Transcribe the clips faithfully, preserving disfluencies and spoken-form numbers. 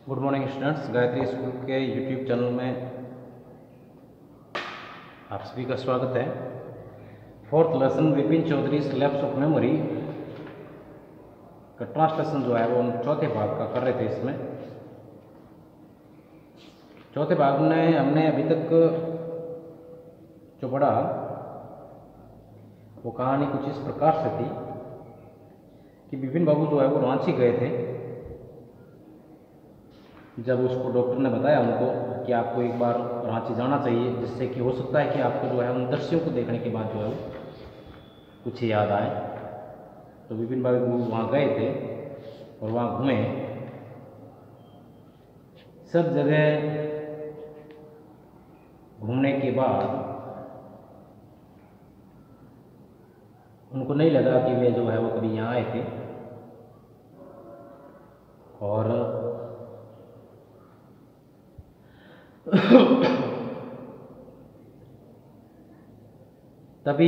Good morning students, Gayatri school के YouTube channel में आप सभी का स्वागत है। Fourth lesson Vipin Chaudhary lapse of memory का ट्रांसलेशन जो है वो हम चौथे भाग का कर रहे थे। इसमें चौथे भाग में हमने अभी तक जो पढ़ा वो कहानी कुछ इस प्रकार से थी कि विपिन बाबू जो है वो रांची गए थे। जब उसको डॉक्टर ने बताया उनको कि आपको एक बार रांची जाना चाहिए, जिससे कि हो सकता है कि आपको जो है उन दृश्यों को देखने के बाद जो है कुछ याद आए, तो विपिन बाबू वहाँ गए थे और वहाँ घूमे। सब जगह घूमने के बाद उनको नहीं लगा कि वे जो है वो कभी यहाँ आए थे, और तभी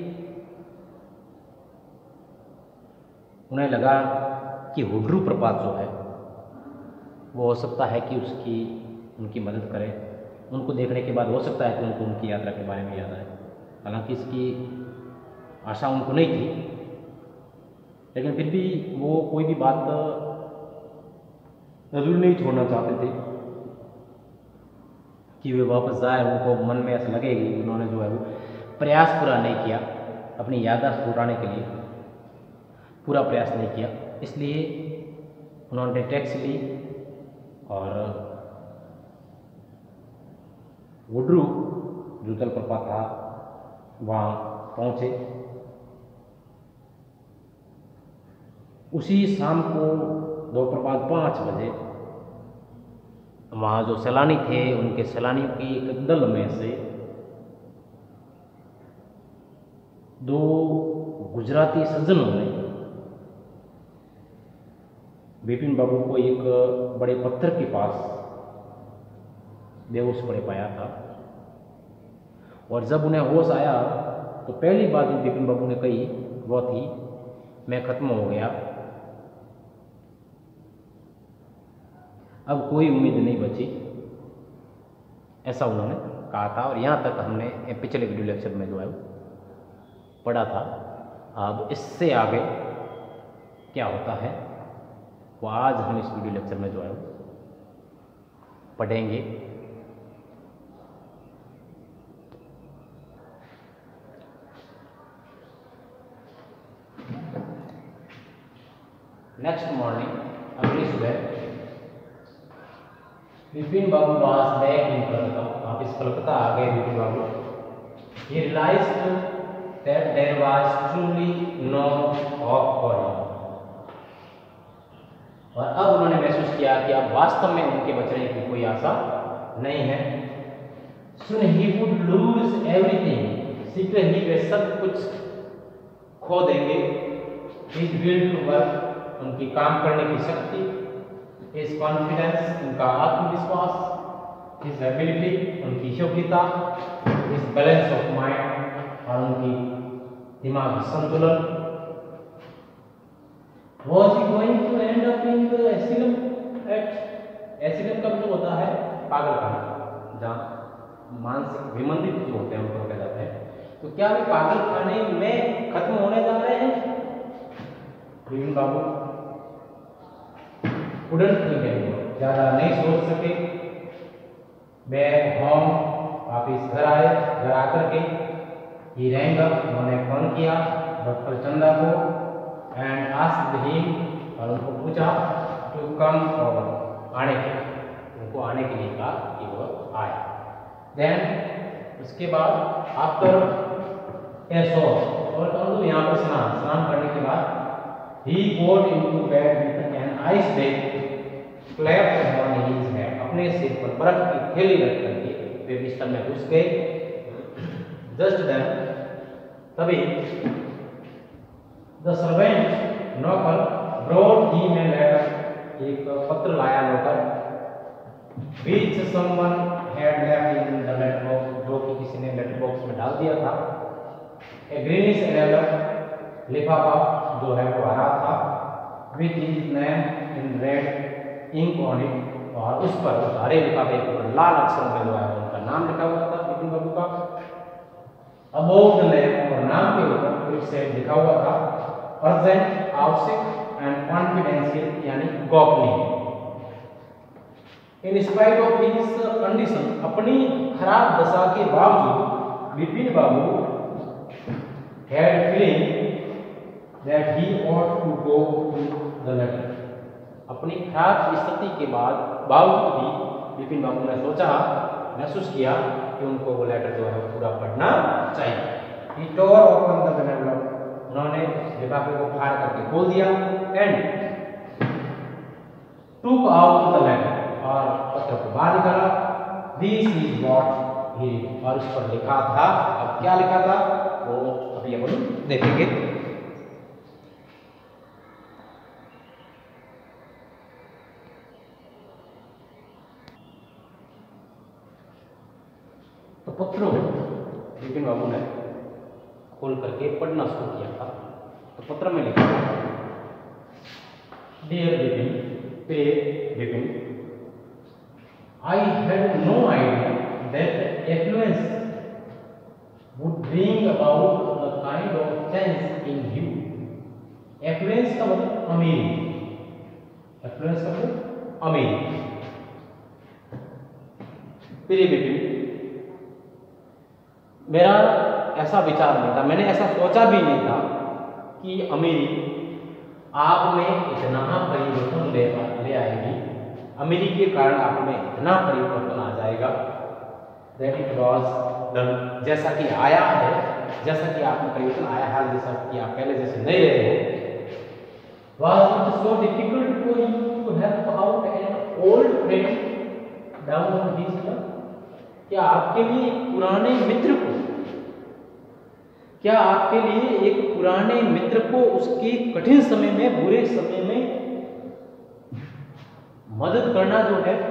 उन्हें लगा कि हुड्रू प्रपात जो है वो हो सकता है कि उसकी उनकी मदद करे। उनको देखने के बाद हो सकता है कि उनको उनकी यात्रा के बारे में याद आए। हालांकि इसकी आशा उनको नहीं थी, लेकिन फिर भी वो कोई भी बात जरूर नहीं छोड़ना चाहते थे कि वे वापस जाए। उनको मन में ऐसा लगेगी उन्होंने जो है वो प्रयास पूरा नहीं किया, अपनी याददाश्त जुटाने के लिए पूरा प्रयास नहीं किया। इसलिए उन्होंने टैक्सी ली और वुड्रू जो जलप्रपात था वहाँ पहुँचे। उसी शाम को दोपहर बाद पाँच बजे वहाँ जो सैलानी थे, उनके सैलानियों की एक दल में से दो गुजराती सज्जनों ने विपिन बाबू को एक बड़े पत्थर के पास बेहोश पड़े पाया था। और जब उन्हें होश आया तो पहली बात जो विपिन बाबू ने कही वो थी, मैं खत्म हो गया, अब कोई उम्मीद नहीं बची, ऐसा उन्होंने कहा था। और यहाँ तक हमने पिछले वीडियो लेक्चर में जो है पढ़ा था। अब इससे आगे क्या होता है वो आज हम इस वीडियो लेक्चर में जो है पढ़ेंगे। नेक्स्ट मॉर्निंग, अगली सुबह, Vipin Babu was back in Calcutta. वापिस कलकत्ता आ गए विपिन बाबू। He realized that there was truly no hope for him। और अब उन्होंने महसूस किया कि अब वास्तव में उनके बचने की कोई आशा नहीं है। Soon he would lose everything। शीघ्र ही वे सब कुछ खो देंगे। His will to work, उनकी काम करने की शक्ति, His confidence, उनका आत्मविश्वास, His ability, उनकी योग्यता, His balance of mind, और उनकी दिमागी संतुलन। Was he going to end up in the asylum? At asylum का मतलब होता है पागलखाना, जहाँ मानसिक विमंदित जो होते हैं उनको कहा जाता है। तो क्या वे पागलखाने में खत्म होने जा रहे हैं? विपिन बाबू couldn't think anymore, ज़्यादा नहीं सोच सके। बैक होम, वापिस घर आए। घर आकर के ही रैंग अप, उन्होंने फोन किया डॉक्टर चंदा को एंड आस्क्ड हिम, और उनको पूछा टू कम और आने के उनको आने के लिए कहा कि वो आए। देन उसके बाद आफ्टर ए सो और यहाँ पर स्नान स्नान करने के बाद ही got into bed with an ice bag clamped on his head. अपने सिर पर बर्फ की थैली रख करके वे बिस्तर में घुस गए। जस्ट देन, तभी द सर्वेंट नौकर ब्रॉट हिम ए लेटर, एक पत्र लाया नौकर, which someone had left in the letter box, जो कि किसी ने लेटर बॉक्स में डाल दिया था। ए ग्रीनिश एनवेलप, लिफाफा जो है वो हरा था, with his name in red ink on it, और उस पर उस हरे लिफाफे के ऊपर लाल अक्षरों में जो है उनका नाम लिखा हुआ था विपिन बाबू का। अबोव द नेम और नाम के ऊपर इससे लिखा हुआ था अर्जेंट, आवश्यक एंड कॉन्फिडेंशियल यानी गोपनीय। In spite of his condition, अपनी खराब दशा के बावजूद विपिन बाबू had feeling that he ought to go to the letter. अपनी खराब स्थिति के बाद बावजूद भी विपिन बाबू ने सोचा, महसूस किया कि उनको वो लेटर जो है पूरा पढ़ना चाहिए। He tore open the envelope. उन्होंने लिफाफे को फाड़ करके खोल दिया and took out the letter. और पत्र को बाहर निकाला। This is what he read. और उस पर लिखा था, अब क्या लिखा था वो अभी अपन देखेंगे। तो पत्र विपिन बाबू ने खोल करके पढ़ना शुरू किया था। तो पत्र में लिखा था, डियर विपिन, प्रिय Vipin, I had no idea that affluence would bring about the kind of change in you. Affluence का मतलब अमीरी, affluence का मतलब अमीरी। प्रिय विपिन, मेरा ऐसा विचार नहीं था, मैंने ऐसा सोचा भी नहीं था कि अमीरी आप में इतना परिवर्तन ले ले आएगी, अमीरी के कारण आप में इतना परिवर्तन आ जाएगा। That it was done, जैसा कि आया है, जैसा कि आप में परिवर्तन आया है, जैसा कि आप पहले जैसे नहीं रहे हो। Was it so difficult for you to help out an old friend down on his luck? क्या आपके लिए पुराने मित्र को क्या आपके लिए एक पुराने मित्र को उसके कठिन समय में, बुरे समय में मदद करना जो है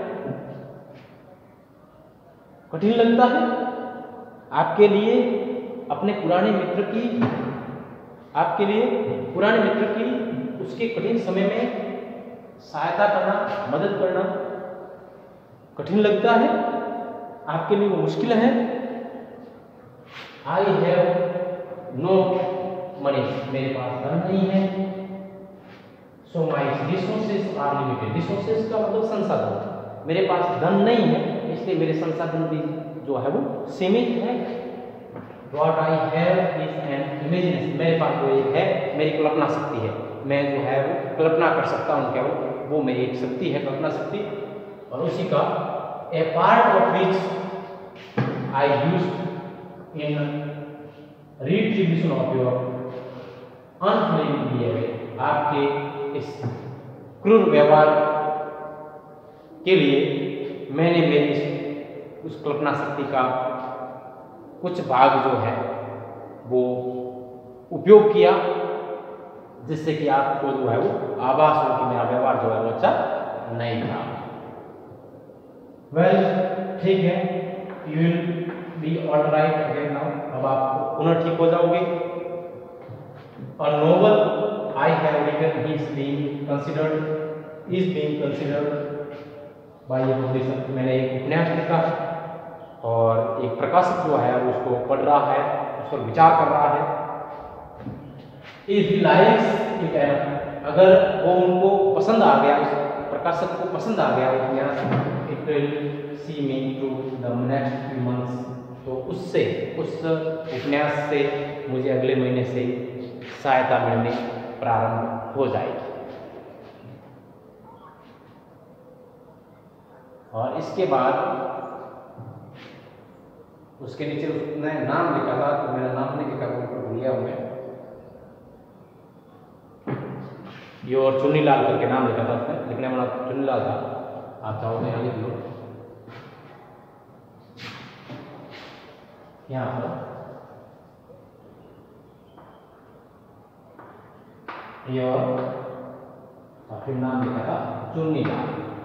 कठिन लगता है? आपके लिए अपने पुराने मित्र की आपके लिए पुराने मित्र की उसके कठिन समय में सहायता करना, मदद करना कठिन लगता है? आपके लिए वो मुश्किल है? आई हैव नो मनी, मेरे पास धन नहीं है। So my resources are limited, resources का मतलब संसाधन, मेरे पास धन नहीं है इसलिए मेरे संसाधन भी जो है वो सीमित है। What I have is an imagination, मेरे पास जो एक है मेरी कल्पना शक्ति है, मैं जो है वो कल्पना कर सकता हूँ, क्या वो वो मेरी एक शक्ति है, कल्पना शक्ति। और उसी का a part of which I used in retribution of your unfailing behavior, आपके इस क्रूर व्यवहार के लिए मैंने मेरी उस कल्पना शक्ति का कुछ भाग जो है वो उपयोग किया, जिससे कि आपको जो है वो आभास हो कि मेरा व्यवहार जो है वो अच्छा नहीं था। वेल well, ठीक है, you will be all right again now, अब आप पुनः ठीक हो जाओगे। और novel I have written he is being considered is being considered by a publisher, मैंने एक उपन्यास लिखा और एक प्रकाशक जो है उसको पढ़ रहा है, उस पर विचार कर रहा है। If he likes it enough, अगर वो उनको पसंद आ गया, उस प्रकाशक को पसंद आ गया उपन्यास, it will see me through the next few months, तो उससे उस उपन्यास से मुझे अगले महीने से सहायता मिलनी प्रारंभ हो जाएगी। और इसके बाद उसके नीचे उसने नाम लिखा था, तो मेरा नाम नहीं लिखा, वो भूल गया हूं मैं, ये और चुन्नीलाल करके नाम लिखा था उसने, लिखने वाला चुन्नीलाल था, आप चाहो तो यहाँ लिख लो। यहाँ पर ये और फिर नाम लिखा था चुन्नीलाल,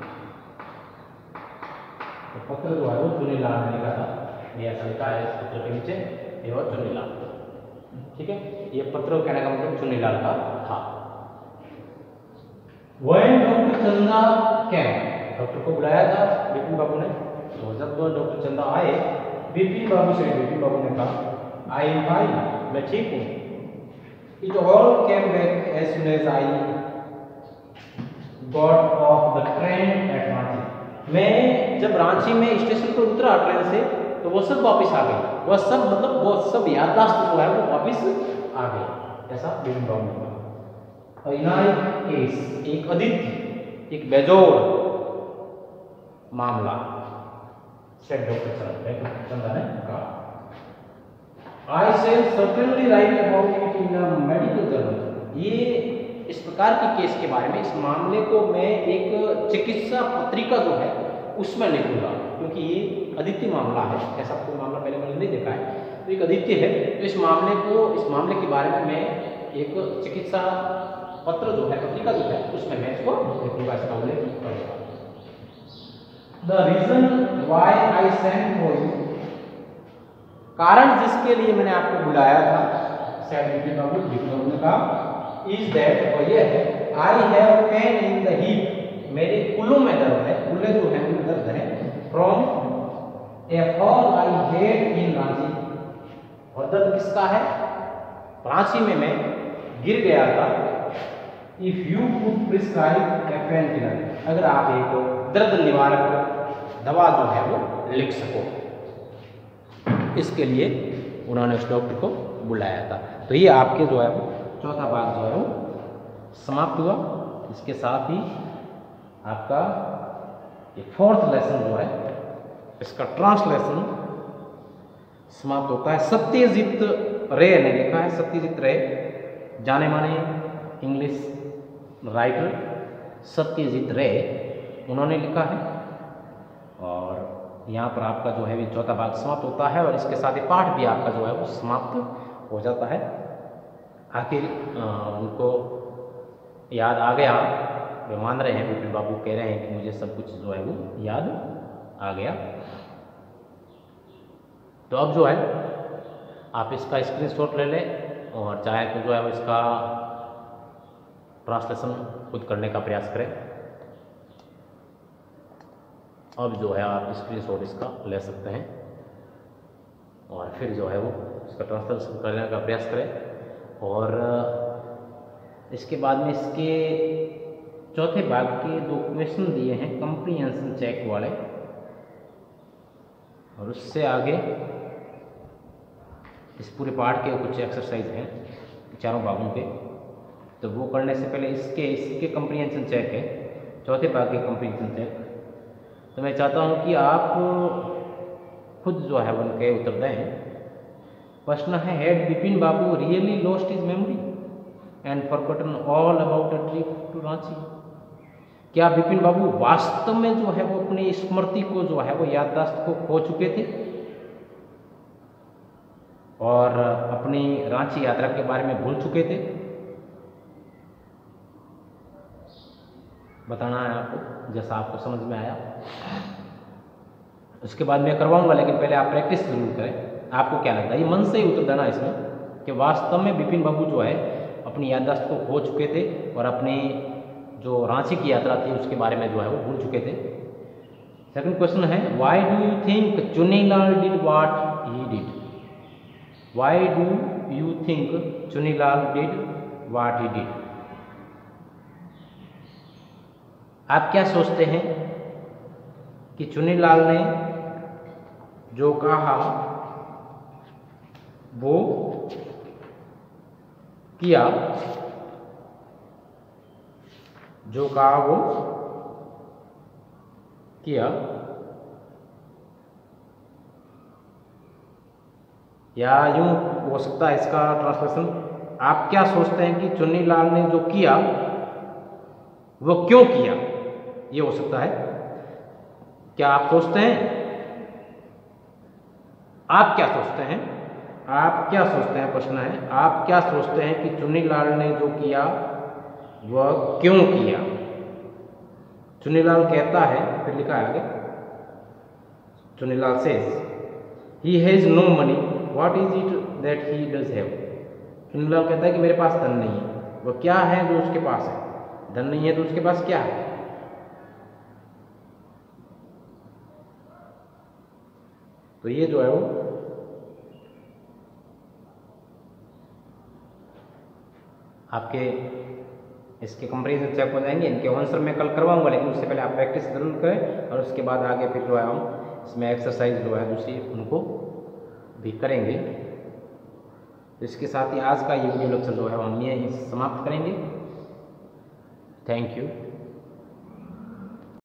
तो पत्र जो है वो चुन्नीलाल ने लिखा था, ये ऐसा लिखा है इस पत्र के नीचे, ये और चुन्नीलाल, ठीक है। ये पत्र कहने का मतलब चुन्नीलाल का था। When doctor Chanda came, doctor को बुलाया था विपिन बाबू ने। तो जब डॉक्टर चंदा आए विपिन बाबू से, विपिन बाबू ने कहा आई एम फाइन, मैं ठीक हूँ। It all came back as soon as I got off the train at Ranchi. मैं जब रांची में स्टेशन पर उतरा ट्रेन से तो वो सब वापस आ गए, वह सब मतलब वो सब याददाश्त जो है वो वापस आ गए, ऐसा विपिन बाबू ने कहा। केस, एक अदिति, एक बेजोड़ मामला, सेड डॉक्टर चंदा ने कहा। I shall certainly write about it in a medical journal. ये इस प्रकार के केस के बारे में, इस मामले को मैं एक चिकित्सा पत्रिका जो है उसमें लिखूंगा, क्योंकि ये अदिति मामला है, ऐसा कोई मामला पहले मैंने नहीं देखा है। तो एक अदिति है, तो इस मामले को, इस मामले के बारे में मैं एक चिकित्सा पत्र जो है, पत्रिका जो है, उसमें मैं इसको लिखूंगा, इसका उल्लेख करूंगा। The reason why I sent for you, कारण जिसके लिए मैंने आपको बुलाया था, सेड विपिन बाबू, विपिन बाबू ने कहा, इज दैट, और यह है, I have pain in the hip, मेरे कुल्लों में दर्द है, कुल्ले जो है उनमें दर्द है, from a fall I had in Ranchi, और दर्द किसका है, रांची में मैं गिर गया था। If you could prescribe a painkiller, अगर आप एक दर्द निवारक दवा जो है वो लिख सको, इसके लिए उन्होंने उस डॉक्टर को बुलाया था। तो ये आपके जो है वो चौथा भाग जो है वो समाप्त हुआ। इसके साथ ही आपका ये फोर्थ लेसन जो है इसका ट्रांसलेशन समाप्त होता है। सत्यजीत रे ने लिखा है, सत्यजीत रे जाने माने इंग्लिश राइटर सत्यजीत रे, उन्होंने लिखा है। और यहाँ पर आपका जो है ये चौथा भाग समाप्त होता है, और इसके साथ ही पाठ भी आपका जो है वो समाप्त हो जाता है। आखिर उनको याद आ गया, वे मान रहे हैं, विपिन बाबू कह रहे हैं कि मुझे सब कुछ जो है वो याद आ गया। तो अब जो है आप इसका स्क्रीनशॉट ले लें, और चाहे तो जो है वो इसका ट्रांसलेशन खुद करने का प्रयास करें। अब जो है आप स्क्रीनशॉट इसका ले सकते हैं, और फिर जो है वो इसका ट्रांसलेशन करने का प्रयास करें। और इसके बाद में इसके चौथे भाग के दो क्वेश्चन दिए हैं कंप्रीहेंशन चेक वाले, और उससे आगे इस पूरे पार्ट के कुछ एक्सरसाइज हैं चारों भागों के, तो वो करने से पहले इसके इसके कंप्रीहेंशन चेक है, चौथे भाग के कंप्रीहेंशन चेक। तो मैं चाहता हूं कि आप खुद जो है उनके उत्तर दें। प्रश्न है, had Vipin Babu really lost his memory and forgotten all about a trip to Ranchi? क्या विपिन बाबू वास्तव में जो है वो अपनी स्मृति को जो है वो याददाश्त को खो चुके थे और अपनी रांची यात्रा के बारे में भूल चुके थे? बताना है आपको, जैसा आपको समझ में आया। उसके बाद मैं करवाऊंगा, लेकिन पहले आप प्रैक्टिस जरूर करें। आपको क्या लगता है, ये मन से ही उत्तर देना इसमें कि वास्तव में विपिन बाबू जो है अपनी याददाश्त को खो चुके थे और अपनी जो रांची की यात्रा थी उसके बारे में जो है वो भूल चुके थे। सेकंड क्वेश्चन है, why do you think Chunilal did what he did? Why do you think Chunilal did what he did? आप क्या सोचते हैं कि चुनीलाल ने जो कहा वो किया, जो कहा वो किया, या यूं हो सकता है इसका ट्रांसलेशन, आप क्या सोचते हैं कि चुनीलाल ने जो किया वो क्यों किया? ये हो सकता है। क्या आप सोचते हैं, आप क्या सोचते हैं, आप क्या सोचते हैं, प्रश्न है, आप क्या सोचते हैं कि चुनीलाल ने जो किया वह क्यों किया? चुनीलाल कहता है, फिर लिखा है आगे, Chunilal says he has no money, what is it that he does have? Chunilal कहता है कि मेरे पास धन नहीं है। वह क्या है जो उसके पास है? धन नहीं है तो उसके पास क्या है? तो ये जो है वो आपके इसके कंपेरिजन चेक हो जाएंगे। इनके आंसर मैं कल करवाऊंगा, लेकिन उससे पहले आप प्रैक्टिस जरूर करें और उसके बाद आगे फिर जो है हम इसमें एक्सरसाइज जो है दूसरी उनको भी करेंगे। तो इसके साथ ही आज का ये वीडियो लेक्चर जो है हम ये समाप्त करेंगे। Thank you.